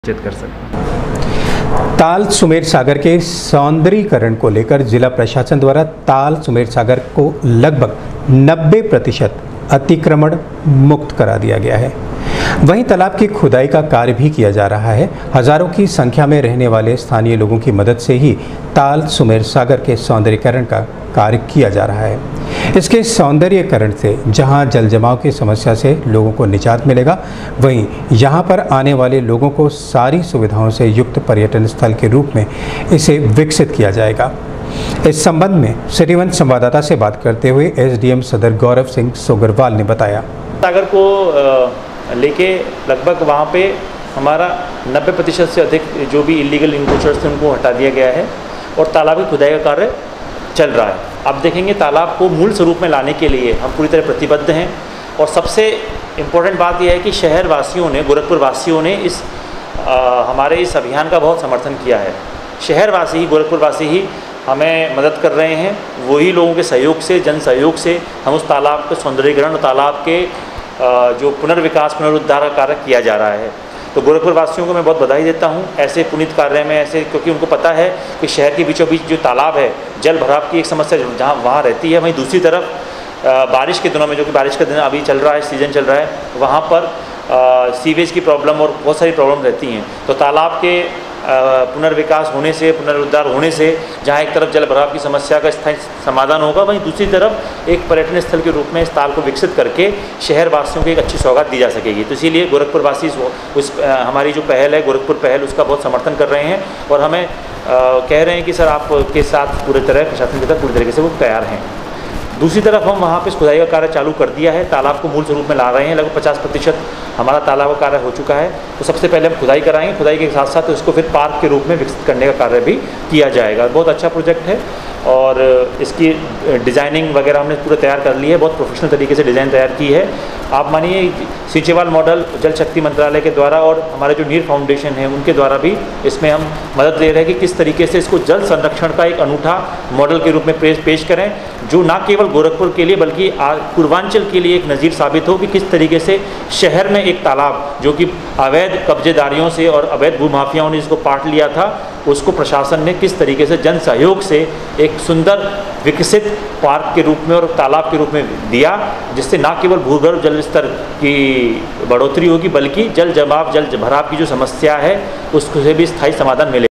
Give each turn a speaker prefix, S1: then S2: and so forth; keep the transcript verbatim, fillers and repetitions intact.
S1: कर सकते।
S2: ताल सुमेर सागर के सौंदर्यीकरण को लेकर जिला प्रशासन द्वारा ताल सुमेर सागर को लगभग नब्बे प्रतिशत अतिक्रमण मुक्त करा दिया गया है। वहीं तालाब की खुदाई का कार्य भी किया जा रहा है। हजारों की संख्या में रहने वाले स्थानीय लोगों की मदद से ही ताल सुमेर सागर के सौंदर्यीकरण का कार्य किया जा रहा है। इसके सौंदर्यीकरण से जहां जल जमाव की समस्या से लोगों को निजात मिलेगा, वहीं यहां पर आने वाले लोगों को सारी सुविधाओं से युक्त पर्यटन स्थल के रूप में इसे विकसित किया जाएगा। इस संबंध में सिटी वन संवाददाता से बात करते हुए एसडीएम सदर गौरव सिंह सोगरवाल ने बताया,
S3: सागर को लेके लगभग वहाँ पे हमारा नब्बे प्रतिशत से अधिक जो भी इलीगल इंक्रोचर्स थे उनको हटा दिया गया है और तालाब की खुदाई का कार्य चल रहा है। अब देखेंगे तालाब को मूल स्वरूप में लाने के लिए हम पूरी तरह प्रतिबद्ध हैं और सबसे इम्पोर्टेंट बात यह है कि शहर वासियों ने, गोरखपुर वासियों ने इस आ, हमारे इस अभियान का बहुत समर्थन किया है। शहरवासी ही, गोरखपुर वासी ही हमें मदद कर रहे हैं। वही लोगों के सहयोग से, जन सहयोग से हम उस तालाब के सौंदर्यीकरण और तालाब के आ, जो पुनर्विकास पुनरुद्धार का कार्य किया जा रहा है। तो गोरखपुर वासियों को मैं बहुत बधाई देता हूं ऐसे पुनीत कार्य में, ऐसे, क्योंकि उनको पता है कि शहर के बीचों बीच जो तालाब है, जल भराव की एक समस्या जहां वहाँ रहती है, वहीं दूसरी तरफ बारिश के दिनों में, जो कि बारिश का दिन अभी चल रहा है, सीज़न चल रहा है, वहाँ पर सीवेज की प्रॉब्लम और बहुत सारी प्रॉब्लम रहती हैं। तो तालाब के पुनर्विकास होने से, पुनरुद्धार होने से जहाँ एक तरफ जल भराव की समस्या का स्थायी समाधान होगा, वहीं दूसरी तरफ एक पर्यटन स्थल के रूप में इस ताल को विकसित करके शहर वासियों को एक अच्छी सौगात दी जा सकेगी। तो इसीलिए गोरखपुर वासी उस हमारी जो पहल है, गोरखपुर पहल, उसका बहुत समर्थन कर रहे हैं और हमें आ, कह रहे हैं कि सर आपके साथ पूरी तरह प्रशासन के साथ पूरी तरीके से वो तैयार हैं। दूसरी तरफ हम वहाँ पे खुदाई का कार्य चालू कर दिया है, तालाब को मूल स्वरूप में ला रहे हैं। लगभग पचास प्रतिशत हमारा तालाब का कार्य हो चुका है। तो सबसे पहले हम खुदाई कराएंगे, खुदाई के साथ साथ उसको फिर पार्क के रूप में विकसित करने का कार्य भी किया जाएगा। बहुत अच्छा प्रोजेक्ट है और इसकी डिज़ाइनिंग वगैरह हमने पूरा तैयार कर ली है, बहुत प्रोफेशनल तरीके से डिज़ाइन तैयार की है। आप मानिए सिंचेवाल मॉडल जल शक्ति मंत्रालय के द्वारा और हमारे जो नीर फाउंडेशन है उनके द्वारा भी इसमें हम मदद ले रहे हैं कि किस तरीके से इसको जल संरक्षण का एक अनूठा मॉडल के रूप में पेश पेश करें, जो ना केवल गोरखपुर के लिए बल्कि पूर्वांचल के लिए एक नज़ीर साबित हो कि किस तरीके से शहर में एक तालाब जो कि अवैध कब्जेदारियों से और अवैध भूमाफियाओं ने जिसको पाट लिया था, उसको प्रशासन ने किस तरीके से जन सहयोग से एक सुंदर विकसित पार्क के रूप में और तालाब के रूप में दिया, जिससे ना केवल भूगर्भ जल स्तर की बढ़ोतरी होगी बल्कि जल जमाव, जल भराव की जो समस्या है उससे भी स्थायी समाधान मिलेगा।